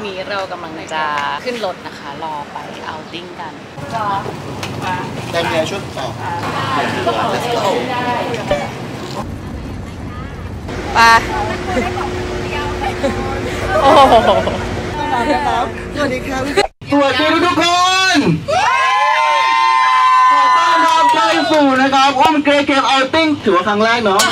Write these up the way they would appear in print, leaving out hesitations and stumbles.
นี้เรากำลังจะขึ้นรถนะคะรอไปเอาติ้งกันได้ไงชุดต่อไปโอ้โหสวัสดีครับสวัสดีทุกคนขอต้อนรับเข้าสู่นะครับอุ้มเกรเกมเอาติ้งถือว่าครั้งแรกเนาะ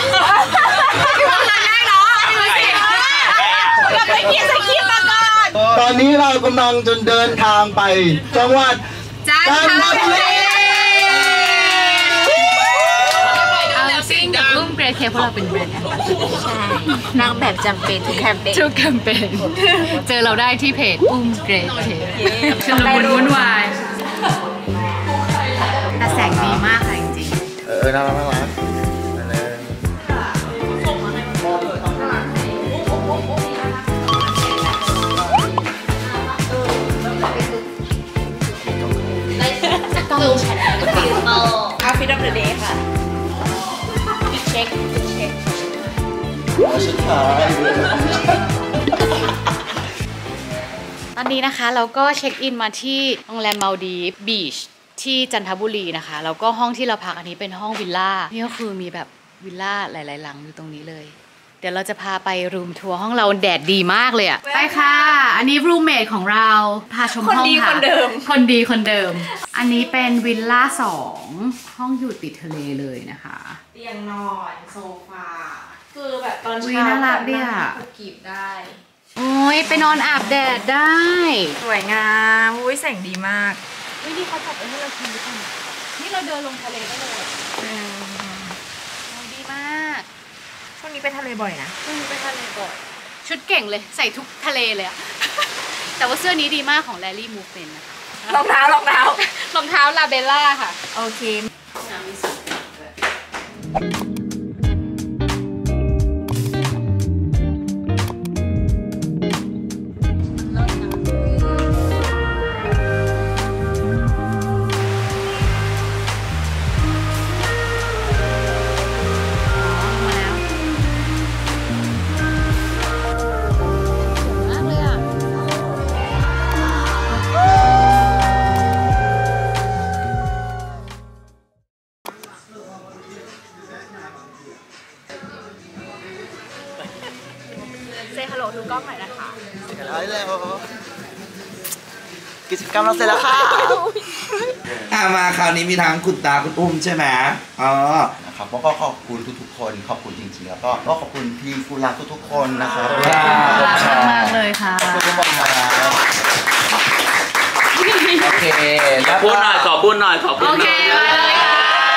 เราไปเขียนสคริปต์มาก่อนตอนนี้เรากำลังจะเดินทางไปจังหวัดจันทบุรีเอาซิ่งกับอุ้มเกรเคเพราะเราเป็นแบรนด์ใช่นางแบบจำเป็นทุกแคมเปญเจอเราได้ที่เพจอุ้มเกรเคชุลมุนวุ่นวายแต่แสงดีมากค่ะจริงๆน่ารักต้องแชร์อาฟิตอัพเดอะเดย์ค่ะเช็คชุดขาวตอนนี้นะคะเราก็เช็คอินมาที่โรงแรมมาลดีฟบีชที่จันทบุรีนะคะแล้วก็ห้องที่เราพักอันนี้เป็นห้องวิลล่านี่ก็คือมีแบบวิลล่าหลายๆหลังอยู่ตรงนี้เลยเดี๋ยวเราจะพาไปรูมทัวร์ห้องเราแดดดีมากเลยอะไปค่ะอันนี้รูมเมทของเราพาชมห้องค่ะคนดีคนเดิมอันนี้เป็นวิลล่า2ห้องอยู่ติดทะเลเลยนะคะเตียงนอนโซฟาคือแบบตอนเช้าน่ารักดิอ่ะกีบได้โอ้ยไปนอนอาบแดดได้สวยงามอุ้ยแสงดีมากนี่เขาจัดไว้ให้เราชิมด้วยกันนี่เราเดินลงทะเลได้เลยดีมากช่วงนี้ไปทะเลบ่อยนะช่วงนี้ไปทะเลบ่อยชุดเก่งเลยใส่ทุกทะเลเลยอะแต่ว่าเสื้อนี้ดีมากของ Rally Movement นะคะรองเท้าลาเบลล่าค่ะโอเคเซฮัลโหลดูกล้องหน่อยนะคะเสร็จแล้วกิจกรรมเราเสร็จแล้วค่ะมาคราวนี้มีทั้งคุณตาคุณอุ้มใช่ไหมนะครับก็ขอบคุณทุกๆคนขอบคุณจริงๆแล้วก็ขอบคุณพี่ฟูรักทุกๆคนนะครับมากเลยค่ะขอบคุณทุกคนครับโอเคขอบคุณหน่อยโอเคมาเลยค่ะ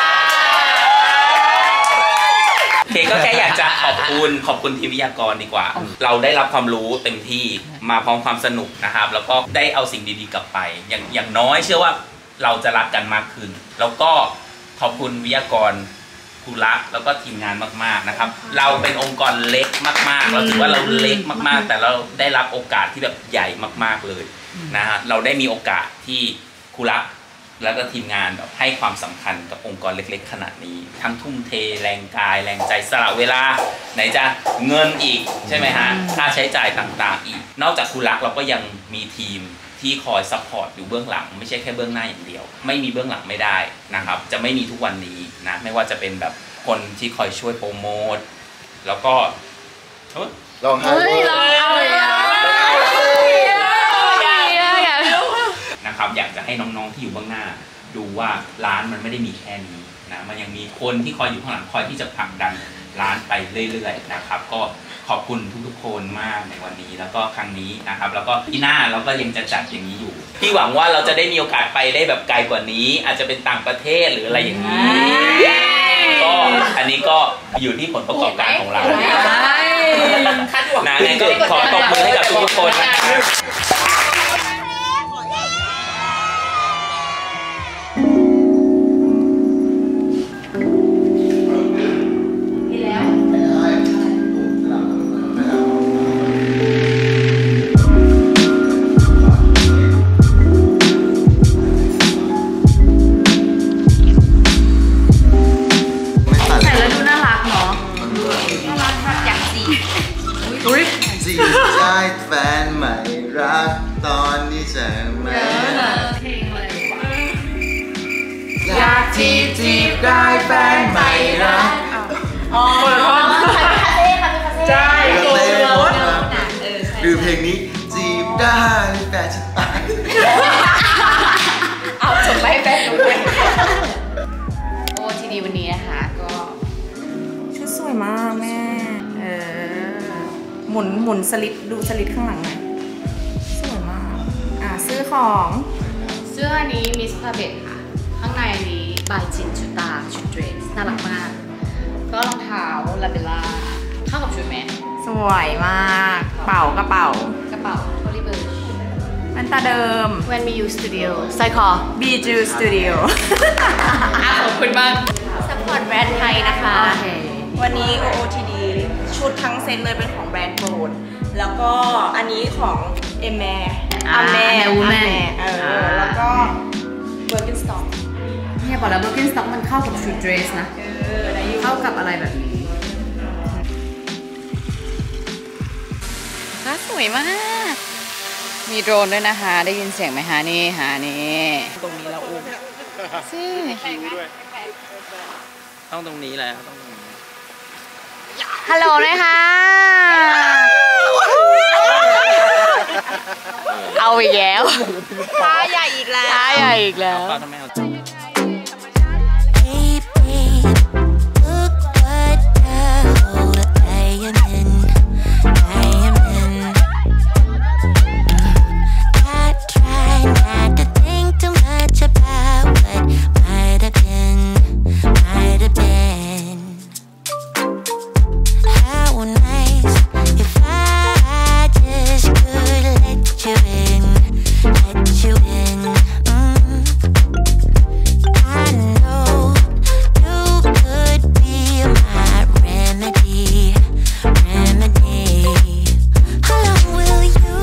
ก็แค่อยากจะขอบคุณทีมวิทยากรดีกว่าเราได้รับความรู้เต็มที่มาพร้อมความสนุกนะครับแล้วก็ได้เอาสิ่งดีๆกลับไปอย่างน้อยเชื่อว่าเราจะรักกันมากขึ้นแล้วก็ขอบคุณวิทยากรครูรักแล้วก็ทีมงานมากๆนะครับเราเป็นองค์กรเล็กมากๆเราถือว่าเราเล็กมากๆแต่เราได้รับโอกาสที่แบบใหญ่มากๆเลยนะฮะเราได้มีโอกาสที่ครูรักแล้วก็ทีมงานแบบให้ความสำคัญกับองค์กรเล็กๆขนาดนี้ทั้งทุ่มเทแรงกายแรงใจสละเวลาไหนจะเงินอีกใช่ไหมฮะค่าใช้จ่ายต่างๆอีกนอกจากครูรักเราก็ยังมีทีมที่คอยซัพพอร์ตอยู่เบื้องหลังไม่ใช่แค่เบื้องหน้าอย่างเดียวไม่มีเบื้องหลังไม่ได้นะครับจะไม่มีทุกวันนี้นะไม่ว่าจะเป็นแบบคนที่คอยช่วยโปรโมทแล้วก็ลองให้นะครับอยากจะให้น้องๆที่อยู่เบื้องหน้าดูว่าร้านมันไม่ได้มีแค่นี้นะมันยังมีคนที่คอยอยู่ข้างหลังคอยที่จะผลักดันร้านไปเรื่อยๆนะครับก็ขอบคุณทุกๆคนมากในวันนี้แล้วก็ครั้งนี้นะครับแล้วก็ที่หน้าเราก็ยังจะจัดอย่างนี้อยู่ที่หวังว่าเราจะได้มีโอกาสไปได้แบบไกลกว่านี้อาจจะเป็นต่างประเทศหรืออะไรอย่างนี้ก็อันนี้ก็อยู่ที่ผลประกอบการของเรานะงั้นก็ขอตบมือให้กับทุกคนนะครับใช่แฟนใหม่รักตอนนี้ใช่ไหมอยากจีบได้แฟนใหม่รักอ๋อคาเฟ่ค่ะคาเฟ่ใช่เต้หมดหรือเพลงนี้จีบได้แฟนฉันตายเอาจบไปแฟนหนูเลยโอ้ทีดีวันนี้นะคะก็ชุดสวยมากแม่หมุนสลิปดูสลิปข้างหลังหน่อยสวยมากซื้อของเสื้อนี้มิสพาเบตค่ะข้างในนี้บายจินชุตาชุดเดรสน่ารักมากก็รองเท้าลาเบลล่าเข้ากับชุดไหมสวยมากกระเป๋ากระเป๋าโทลี่เบิร์ดแว่นตาเดิม When Me You Studio ไซคอ Biju Studio ขอบคุณมากสปอร์ตแบรนด์ไทยนะคะโอเควันนี้ OOTD ชุดทั้งเซ็ตเลยเป็นของแบรนด์โปรดแล้วก็อันนี้ของเอแมแล้วก็ Birkenstock เนี่ยบอกแล้ว Birkenstock มันเข้ากับชุดเดรสนะเข้ากับอะไรแบบนี้สวยมาก มีโดรนด้วยนะคะ ได้ยินเสียงไหมคะนี่หานี่ตรงนี้เราอุ้มสิต้องตรงนี้แล้วต้องตรงนี้ฮัลโหลนะคะ เอาอีกแล้วท้าใหญ่อีกแล้วท้าใหญ่อีกแล้วเอาทำไมเอา Look what hell I am in. I am in. I try not to think too much about what might have been, might have been. How nice if I just could let you in, let you in. I know you could be my remedy, remedy. How long will you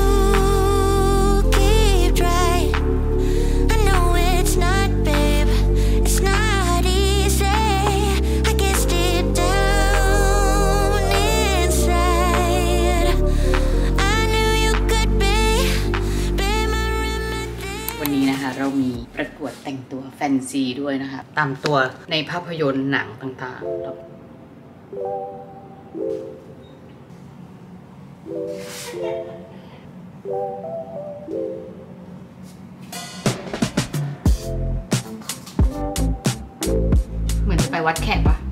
keep trying? I know it's not, babe, it's not easy. I guess deep down inside, I knew you could be my remedy. วันนี้นะคะเรามีประกวดแต่งตัวแฟนซีด้วยนะคะ ตามตัวในภาพยนตร์หนังต่างๆแล้วเหมือนจะไปวัดแขกปะ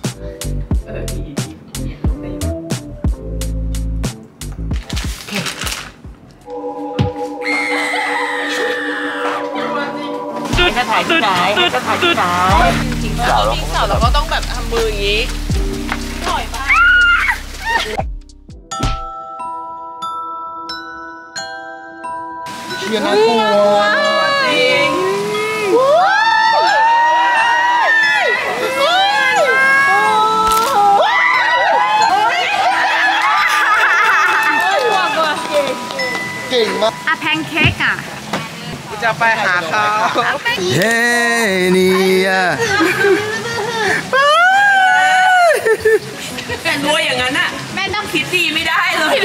โอเคจะถ่ายที่ไหนจะถ่ายที่ไหนจริงๆแล้ววิ่งเสาเราก็ต้องแบบทำมืออย่างนี้หน่อยบ้างเชียร์น่ากลัวจริงเก่งมากอะแพนเค้กอ่ะจะไปหาเขาเฮ้เนี่ยแต่รวยอย่างนั้นน่ะแม่ต้องคิดดีไม่ได้เลย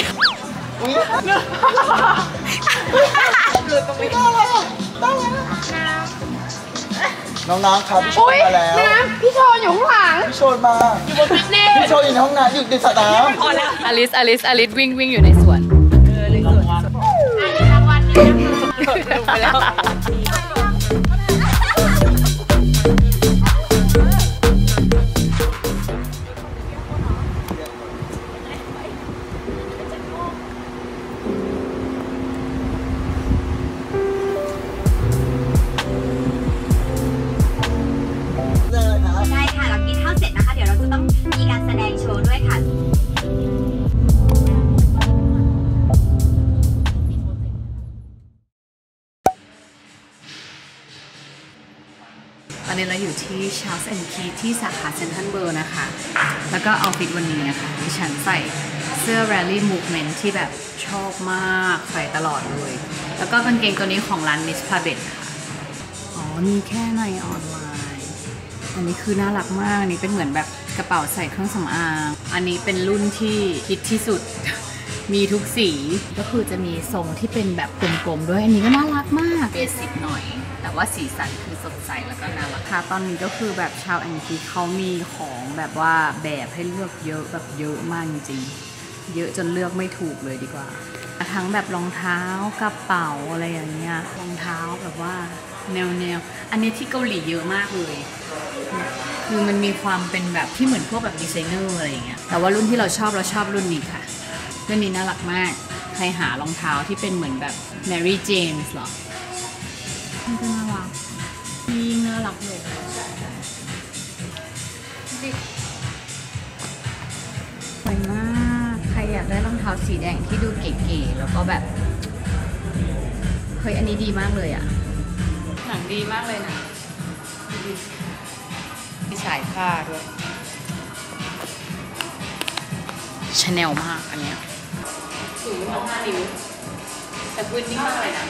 น้องๆครับพี่โชนมาแล้วพี่โชนอยู่ข้างหลังพี่โชนมาอยู่บนฟิตเนสพี่โชนอยู่ในห้องน้ำอยู่ในสระน้ำพอแล้วอลิสวิ่งอยู่ในสวนไปแล้วได้ค่ะเรากินข้าวเสร็จนะคะ เดี๋ยวเราจะต้องมีการแสดงโชว์ด้วยค่ะตอนนี้เราอยู่ที่ Charles and Keith ที่สาขาเซ็นทรัลเวิลด์นะคะ แล้วก็เอาฟิตวันนี้นะคะดิฉันใส่เสื้อ Rally Movement ที่แบบชอบมากใส่ตลอดเลย แล้วก็กางเกงตัวนี้ของร้าน Miss Pabet ค่ะอ๋อมีแค่ในออนไลน์ อันนี้คือน่ารักมากอันนี้เป็นเหมือนแบบกระเป๋าใส่เครื่องสำอาง อันนี้เป็นรุ่นที่ฮิตที่สุดมีทุกสีก็คือจะมีทรงที่เป็นแบบกลมๆด้วยอันนี้ก็น่ารักมากเบสิกหน่อยแต่ว่าสีสันคือสดใสแล้วก็น่ารักค่ะตอนนี้ก็คือแบบชาวแองกี้เขามีของแบบว่าแบบให้เลือกเยอะแบบเยอะมากจริงๆเยอะจนเลือกไม่ถูกเลยดีกว่าทั้งแบบรองเท้ากระเป๋าอะไรอย่างเงี้ยรองเท้าแบบว่าแนวอันนี้ที่เกาหลีเยอะมากเลยคือมันมีความเป็นแบบที่เหมือนพวกแบบดีไซเนอร์อะไรอย่างเงี้ยแต่ว่ารุ่นที่เราชอบรุ่นนี้ค่ะรุ่นนี้น่ารักมากใครหารองเท้าที่เป็นเหมือนแบบ Mary James หรอมันก็น่ารักยิ่งน่ารักเลยสวยมากใครอยากได้รองเท้าสีแดงที่ดูเก๋ๆแล้วก็แบบเฮ้ยอันนี้ดีมากเลยอ่ะหนังดีมากเลยนะมีสายผ้าด้วยชาแนลมากอันเนี้ยสูง5 นิ้วแต่พื้นนิ่งมากเลยนะ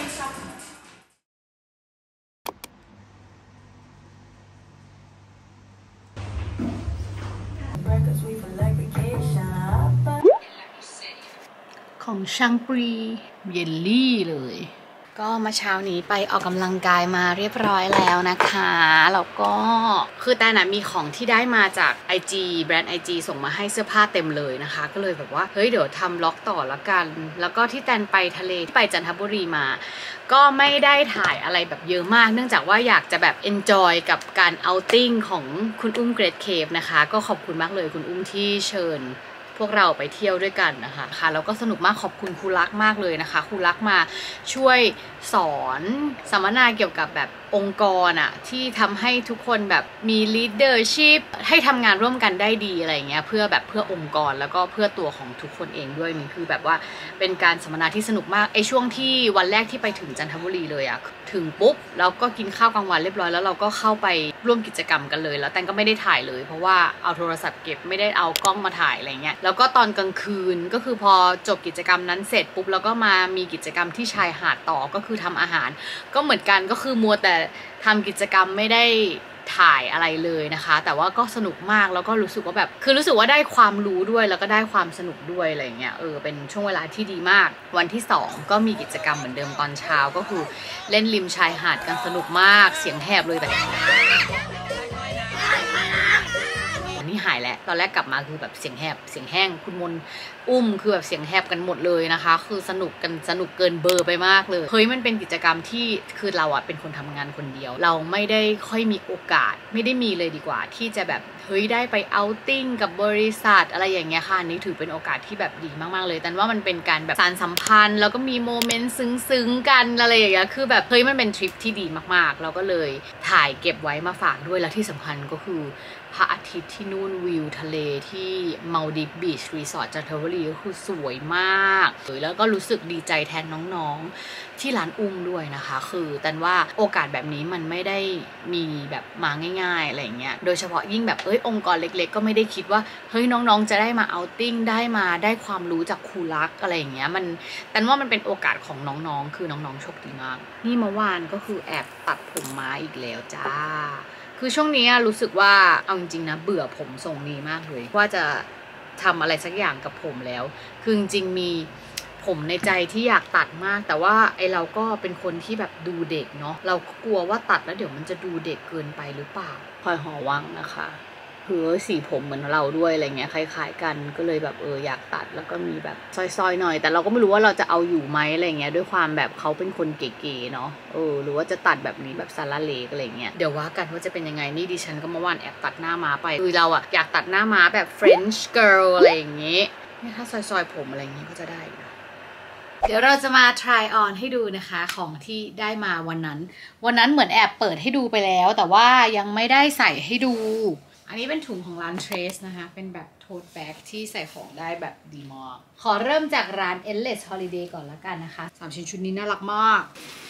ของชังปรีเยลลี่เลยก็มาเช้านี้ไปออกกำลังกายมาเรียบร้อยแล้วนะคะแล้วก็คือแต่น่ะมีของที่ได้มาจาก IG แบรนด์ IG ส่งมาให้เสื้อผ้าเต็มเลยนะคะก็เลยแบบว่าเฮ้ยเดี๋ยวทำล็อกต่อละกันแล้วก็ที่แตนไปทะเลที่ไปจันทบุรีมาก็ไม่ได้ถ่ายอะไรแบบเยอะมากเนื่องจากว่าอยากจะแบบ enjoy กับการเอาท์ติ้งของคุณอุ้มเกรทเคฟนะคะก็ขอบคุณมากเลยคุณอุ้มที่เชิญพวกเราไปเที่ยวด้วยกันนะคะค่ะแล้วก็สนุกมากขอบคุณครูรักมากเลยนะคะครูรักมาช่วยสอนสัมมนาเกี่ยวกับแบบองค์กรอะที่ทำให้ทุกคนแบบมี leadership ให้ทำงานร่วมกันได้ดีอะไรเงี้ยเพื่อองค์กรแล้วก็เพื่อตัวของทุกคนเองด้วยนี่คือแบบว่าเป็นการสัมมนาที่สนุกมากไอช่วงที่วันแรกที่ไปถึงจันทบุรีเลยอะถึงปุ๊บแล้วก็กินข้าวกลางวันเรียบร้อยแล้วเราก็เข้าไปร่วมกิจกรรมกันเลยแล้วแตงก็ไม่ได้ถ่ายเลยเพราะว่าเอาโทรศัพท์เก็บไม่ได้เอากล้องมาถ่ายอะไรเงี้ยแล้วก็ตอนกลางคืนก็คือพอจบกิจกรรมนั้นเสร็จปุ๊บแล้วก็มามีกิจกรรมที่ชายหาดต่อก็คือทำอาหารก็เหมือนกันก็คือมัวแต่ทำกิจกรรมไม่ได้ถ่ายอะไรเลยนะคะแต่ว่าก็สนุกมากแล้วก็รู้สึกว่าแบบคือรู้สึกว่าได้ความรู้ด้วยแล้วก็ได้ความสนุกด้วยอะไรเงี้ยเป็นช่วงเวลาที่ดีมากวันที่2ก็มีกิจกรรมเหมือนเดิมตอนเช้าก็คือเล่นริมชายหาดกันสนุกมากเสียงแหบเลยแต่นี่หายแล้วตอนแรกกลับมาคือแบบเสียงแหบเสียงแห้งคุณมนอุ้มคือแบบเสียงแหบกันหมดเลยนะคะคือสนุกเกินเบอร์ไปมากเลยเฮ้ยมันเป็นกิจกรรมที่คือเราอะเป็นคนทำงานคนเดียวเราไม่ได้ค่อยมีโอกาสไม่ได้มีเลยดีกว่าที่จะแบบเฮ้ยได้ไปเอาท์ติ้งกับบริษัทอะไรอย่างเงี้ยค่ะนี่ถือเป็นโอกาสที่แบบดีมากๆเลยแต่ว่ามันเป็นการแบบสานสัมพันธ์แล้วก็มีโมเมนต์ซึ้งๆกันอะไรอย่างเงี้ยคือแบบเฮ้ยมันเป็นทริปที่ดีมากๆเราก็เลยถ่ายเก็บไว้มาฝากด้วยและที่สำคัญก็คือพระอาทิตย์ที่นู่นวิวทะเลที่มัลดิฟบีชรีสอร์ทจันทบุรีก็คือสวยมากแล้วก็รู้สึกดีใจแทนน้องๆที่ร้านอุ้มด้วยนะคะคือแต่ว่าโอกาสแบบนี้มันไม่ได้มีแบบมาง่ายๆอะไรเงี้ยโดยเฉพาะยิ่งแบบองค์กรเล็กๆก็ไม่ได้คิดว่าเฮ้ยน้องๆจะได้มาเอาท์ติ้งได้ความรู้จากครูรักอะไรอย่างเงี้ยมันแต่ว่ามันเป็นโอกาสของน้องๆคือน้องๆโชคดีมากนี่เมื่อวานก็คือแอบตัดผมมาอีกแล้วจ้าคือช่วงนี้รู้สึกว่าเอาจริงๆนะเบื่อผมทรงนี้มากเลยว่าจะทำอะไรสักอย่างกับผมแล้วคือจริงๆมีผมในใจที่อยากตัดมากแต่ว่าเราก็เป็นคนที่แบบดูเด็กเนาะเราก็กลัวว่าตัดแล้วเดี๋ยวมันจะดูเด็กเกินไปหรือเปล่าคอยหอวังนะคะคือสีผมเหมือนเราด้วยอะไรเงี้ยคล้ายๆกันก็เลยแบบอยากตัดแล้วก็มีแบบซอยๆหน่อยแต่เราก็ไม่รู้ว่าเราจะเอาอยู่ไหมอะไรเงี้ยด้วยความแบบเขาเป็นคนเก๋ๆเนาะหรือว่าจะตัดแบบนี้แบบซาลาเลกอะไรเงี้ยเดี๋ยวว่ากันว่าจะเป็นยังไงนี่ดิฉันก็เมื่อวานแอบตัดหน้าม้าไปคือเราอยากตัดหน้าม้าแบบ French girl อะไรอย่างเงี้ยถ้าซอยๆผมอะไรเงี้ยก็จะได้เดี๋ยวเราจะมา try on ให้ดูนะคะของที่ได้มาวันนั้นเหมือนแอบเปิดให้ดูไปแล้วแต่ว่ายังไม่ได้ใส่ให้ดูอันนี้เป็นถุงของร้าน Trace นะคะเป็นแบบ tote bag ที่ใส่ของได้แบบดีมากขอเริ่มจากร้าน Endless Holiday ก่อนละกันนะคะ3ชิ้นชุดนี้น่ารักมาก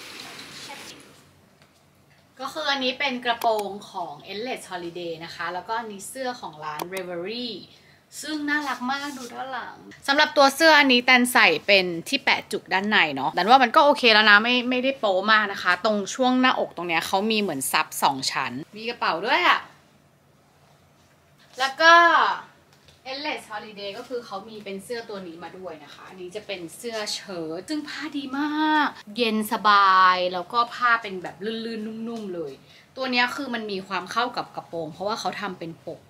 ก็คืออันนี้เป็นกระโปรงของ Endless Holiday นะคะแล้วก็อันนี้เสื้อของร้าน Reverieซึ่งน่ารักมากดูด้านหลังสำหรับตัวเสื้ออันนี้แตนใส่เป็นที่แปะจุกด้านในเนาะแต่ว่ามันก็โอเคแล้วนะไม่ได้โป๊มากนะคะตรงช่วงหน้าอกตรงเนี้ยเขามีเหมือนซับ2ชั้นมีกระเป๋าด้วยอะแล้วก็ Endless Holiday ก็คือเขามีเป็นเสื้อตัวนี้มาด้วยนะคะอันนี้จะเป็นเสื้อเชิ้ตซึ่งผ้าดีมากเย็นสบายแล้วก็ผ้าเป็นแบบลื่นๆนุ่มๆเลยตัวนี้คือมันมีความเข้ากับกระโปรงเพราะว่าเขาทำเป็นปก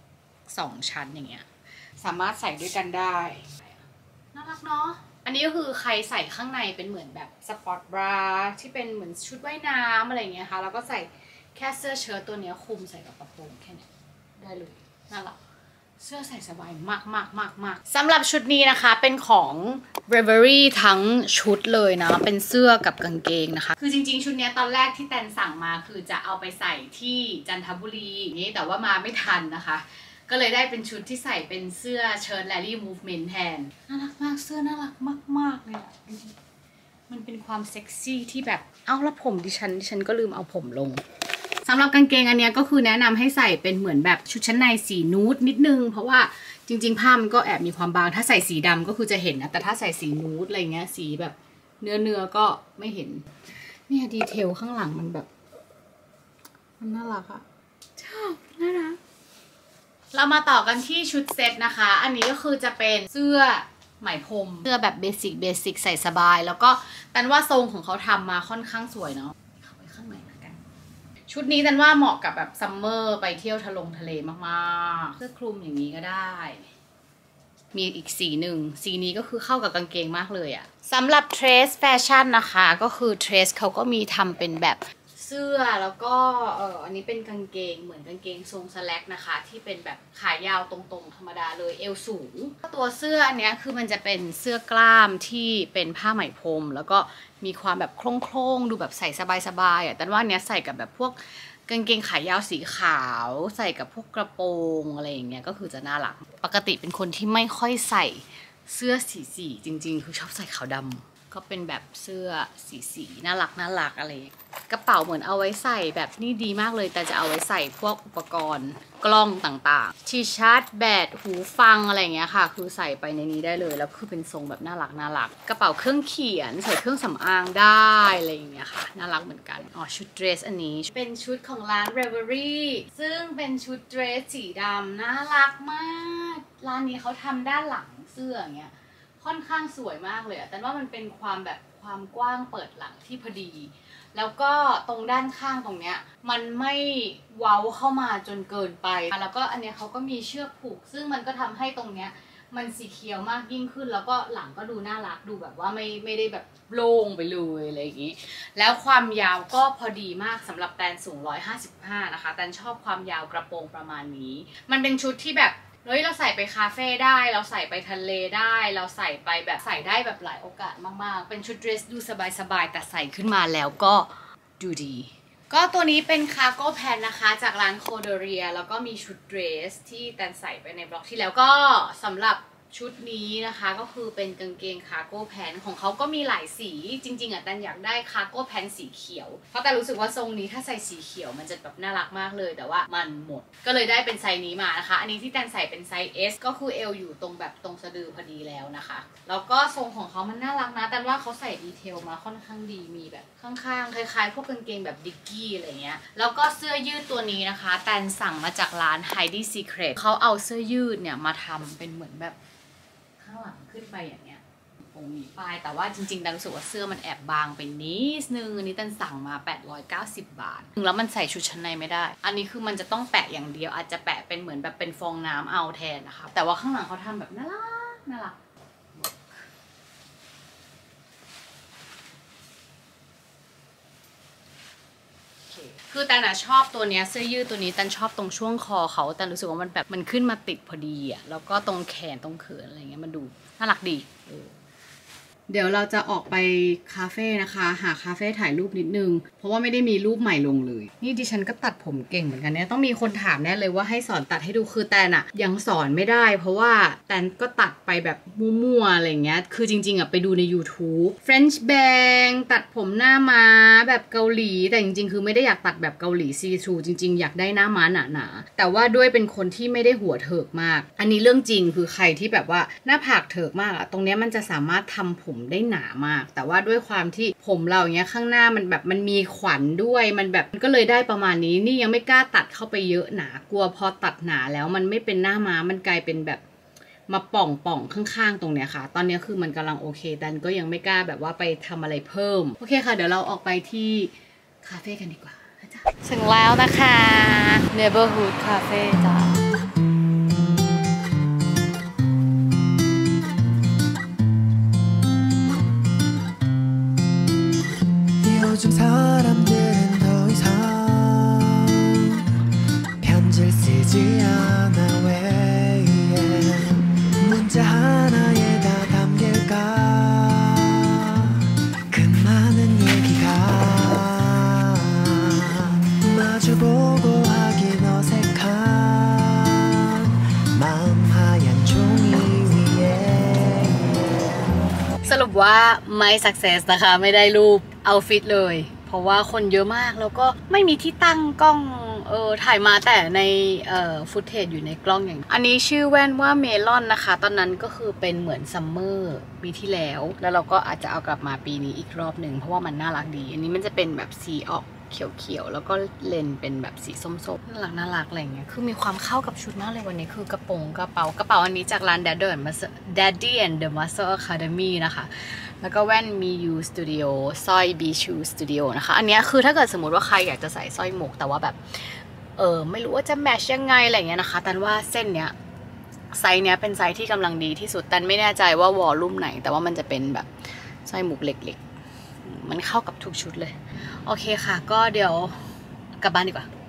2ชั้นอย่างเงี้ยสามารถใส่ด้วยกันได้น่ารักเนาะอันนี้ก็คือใครใส่ข้างในเป็นเหมือนแบบสปอร์ตบราที่เป็นเหมือนชุดว่ายน้ำอะไรเงี้ยค่ะแล้วก็ใส่แค่เสื้อเชิ้ตตัวนี้คลุมใส่กับกระโปรงแค่นี้ได้เลยน่ารักเสื้อใส่สบายมากสำหรับชุดนี้นะคะเป็นของ Reverie ทั้งชุดเลยนะเป็นเสื้อกับกางเกงนะคะคือจริงๆชุดนี้ตอนแรกที่แตนสั่งมาคือจะเอาไปใส่ที่จันทบุรีนี้แต่ว่ามาไม่ทันนะคะก็เลยได้เป็นชุดที่ใส่เป็นเสื้อเชิ้ต Rally Movement แทนน่ารักมากเสื้อน่ารักมากเลยอะมันเป็นความเซ็กซี่ที่แบบเอ้าแล้วผมดิฉันก็ลืมเอาผมลงสำหรับกางเกงอันนี้ก็คือแนะนำให้ใส่เป็นเหมือนแบบชุดชั้นในสีนูดนิดนึงเพราะว่าจริงๆผ้ามันก็แอบมีความบางถ้าใส่สีดำก็คือจะเห็นนะแต่ถ้าใส่สีนูดอะไรเงี้ยสีแบบเนื้อก็ไม่เห็นเนี่ยดีเทลข้างหลังมันแบบมันน่ารักอะชอบน่ารักเรามาต่อกันที่ชุดเซ็ตนะคะอันนี้ก็คือจะเป็นเสื้อไหมพรมเสื้อแบบเบสิกใส่สบายแล้วก็แต่ว่าทรงของเขาทำมาค่อนข้างสวยเนาะเข้าไปข้างในกันชุดนี้แต่ว่าเหมาะกับแบบซัมเมอร์ไปเที่ยวทะเลมากๆเสื้อคลุมอย่างนี้ก็ได้มีอีกสีหนึ่งสีนี้ก็คือเข้ากับกางเกงมากเลยอะสำหรับเทรสแฟชั่นนะคะก็คือเทรสเขาก็มีทำเป็นแบบเสื้อแล้วก็อันนี้เป็นกางเกงเหมือนกางเกงทรงสแลกนะคะที่เป็นแบบขายาวตรงๆธรรมดาเลยเอวสูงตัวเสื้ออันนี้คือมันจะเป็นเสื้อกล้ามที่เป็นผ้าไหมพรมแล้วก็มีความแบบโคร่งๆดูแบบใส่สบายๆอ่ะแต่ว่าอันนี้ใส่กับแบบพวกกางเกงขายาวสีขาวใส่กับพวกกระโปรงอะไรอย่างเงี้ยก็คือจะน่ารักปกติเป็นคนที่ไม่ค่อยใส่เสื้อสีจริงๆคือชอบใส่ขาวดำก็เป็นแบบเสื้อสีน่ารักอะไรกระเป๋าเหมือนเอาไว้ใส่แบบนี่ดีมากเลยแต่จะเอาไว้ใส่พวกอุปกรณ์กล้องต่างๆที่ชาร์จแบตหูฟังอะไรอย่างเงี้ยค่ะคือใส่ไปในนี้ได้เลยแล้วคือเป็นทรงแบบน่ารักกระเป๋าเครื่องเขียนใส่เครื่องสำอางได้อะไรอย่างเงี้ยค่ะน่ารักเหมือนกันชุดเดรสอันนี้เป็นชุดของร้าน Reverie ซึ่งเป็นชุดเดรสสีดำน่ารักมากร้านนี้เขาทำด้านหลังเสื้ออย่างเงี้ยค่อนข้างสวยมากเลยแต่ว่ามันเป็นความแบบความกว้างเปิดหลังที่พอดีแล้วก็ตรงด้านข้างตรงเนี้ยมันไม่เว้าเข้ามาจนเกินไปแล้วก็อันเนี้ยเขาก็มีเชือกผูกซึ่งมันก็ทำให้ตรงเนี้ยมันสีเขียวมากยิ่งขึ้นแล้วก็หลังก็ดูน่ารักดูแบบว่าไม่ได้แบบโล่งไปเลยอะไรอย่างงี้แล้วความยาวก็พอดีมากสำหรับแตนสูง155นะคะแตนชอบความยาวกระโปรงประมาณนี้มันเป็นชุดที่แบบเราใส่ไปคาเฟ่ได้เราใส่ไปทะเลได้เราใส่ไปแบบใส่ได้แบบหลายโอกาสมากๆเป็นชุดเดรสดูสบายๆแต่ใส่ขึ้นมาแล้วก็ดูดีก็ตัวนี้เป็นคาร์โก้แพนนะคะจากร้านโคเดเรียแล้วก็มีชุดเดรสที่แตนใส่ไปในบล็อกที่แล้วก็สำหรับชุดนี้นะคะก็คือเป็นกางเกงคาร์โก้แพนของเขาก็มีหลายสีจริงๆแตนอยากได้คาร์โก้แพนสีเขียวเพราะแต่รู้สึกว่าทรงนี้ถ้าใส่สีเขียวมันจะแบบน่ารักมากเลยแต่ว่ามันหมดก็เลยได้เป็นไซส์นี้มานะคะอันนี้ที่แตนใส่เป็นไซส์ S ก็คือเอวอยู่ตรงแบบตรงสะดือพอดีแล้วนะคะแล้วก็ทรงของเขามันน่ารักนะแต่ว่าเขาใส่ดีเทลมาค่อนข้างดีมีแบบข้างๆคล้ายๆพวกกางเกงแบบดิกกี้อะไรเงี้ยแล้วก็เสื้อยืดตัวนี้นะคะแตนสั่งมาจากร้าน Heidi Secret เขาเอาเสื้อยืดเนี่ยมาทำเป็นเหมือนแบบข้างหลังขึ้นไปอย่างเงี้ยคงมีป้ายแต่ว่าจริงๆแตนรู้สึกว่าเสื้อมันแอบบางไปนิดนึงอันนี้แตนสั่งมา890 บาทแล้วมันใส่ชุดชั้นในไม่ได้อันนี้คือมันจะต้องแปะอย่างเดียวอาจจะแปะเป็นเหมือนแบบเป็นฟองน้ำเอาแทนนะคะแต่ว่าข้างหลังเขาทำแบบน่ารักคือแตนชอบตัวเนี้ยเสื้อยืดตัวนี้แตนชอบตรงช่วงคอเขาแต่รู้สึกว่ามันแบบมันขึ้นมาติดพอดีอ่ะแล้วก็ตรงแขนตรงเขินอะไรเงี้ยมันดูน่ารักดีเดี๋ยวเราจะออกไปคาเฟ่นะคะหาคาเฟ่ถ่ายรูปนิดนึงเพราะว่าไม่ได้มีรูปใหม่ลงเลยนี่ดิฉันก็ตัดผมเก่งเหมือนกันเนี่ยต้องมีคนถามแน่เลยว่าให้สอนตัดให้ดูคือแตนอะยังสอนไม่ได้เพราะว่าแตนก็ตัดไปแบบมั่วๆอะไรเงี้ยคือจริงๆอะไปดูใน YouTube French Bang ตัดผมหน้าม้าแบบเกาหลีแต่จริงๆคือไม่ได้อยากตัดแบบเกาหลีซีทรูจริงๆอยากได้หน้าม้าหนาๆแต่ว่าด้วยเป็นคนที่ไม่ได้หัวเถิกมากอันนี้เรื่องจริงคือใครที่แบบว่าหน้าผากเถิกมากอะตรงเนี้ยมันจะสามารถทำผมได้หนามากแต่ว่าด้วยความที่ผมเราอย่างเงี้ยข้างหน้ามันแบบมันมีขวัญด้วยมันแบบมันก็เลยได้ประมาณนี้นี่ยังไม่กล้าตัดเข้าไปเยอะหนากลัวพอตัดหนาแล้วมันไม่เป็นหน้าม้ามันกลายเป็นแบบมาป่องข้างๆตรงเนี้ยค่ะตอนนี้คือมันกำลังโอเคดันก็ยังไม่กล้าแบบว่าไปทำอะไรเพิ่มโอเคค่ะเดี๋ยวเราออกไปที่คาเฟ่กันดีกว่าถึงแล้วนะคะ Neighborhood Cafe จ้า 요즘 사람들은 더 이상 편지를 쓰지 않아 왜 문자 하나에 다 담길까 그 많은 얘기가 마주보고 하긴 어색한 마음 하얀 종이 위에 สรุปว่าไม่ success นะคะไม่ได้รูปเอาฟิตเลยเพราะว่าคนเยอะมากแล้วก็ไม่มีที่ตั้งกล้องถ่ายมาแต่ในฟุตเทจอยู่ในกล้องอย่างอันนี้ชื่อแว่นว่าเมลอนนะคะตอนนั้นก็คือเป็นเหมือนซัมเมอร์ปีที่แล้วเราก็อาจจะเอากลับมาปีนี้อีกรอบหนึ่งเพราะว่ามันน่ารักดีอันนี้มันจะเป็นแบบสีออกเขียวๆแล้วก็เลนเป็นแบบสีส้มๆน่ารักอะไรเงี้ยคือมีความเข้ากับชุดมากเลยวันนี้คือกระเป๋าอันนี้จากร้าน Daddy and the Muscle Academy นะคะแล้วก็แว่นมี U Studio สร้อย B Shoe Studio นะคะอันนี้คือถ้าเกิดสมมติว่าใครอยากจะใส่สร้อยหมวกแต่ว่าแบบไม่รู้ว่าจะแมทช์ยังไงอะไรเงี้ยนะคะแต่ว่าเส้นเนี้ยไซส์เนี้ยเป็นไซส์ที่กำลังดีที่สุดแต่ไม่แน่ใจว่าวอลลุ่มไหนแต่ว่ามันจะเป็นแบบสร้อยหมวกเล็กๆมันเข้ากับทุกชุดเลยโอเคค่ะก็เดี๋ยวกลับบ้านดีกว่า